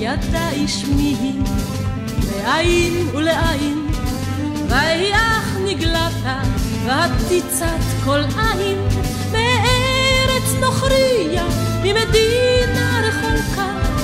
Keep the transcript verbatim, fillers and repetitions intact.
ידע שמי לעין ולעין, ויח נגלת והתיצת כל עין,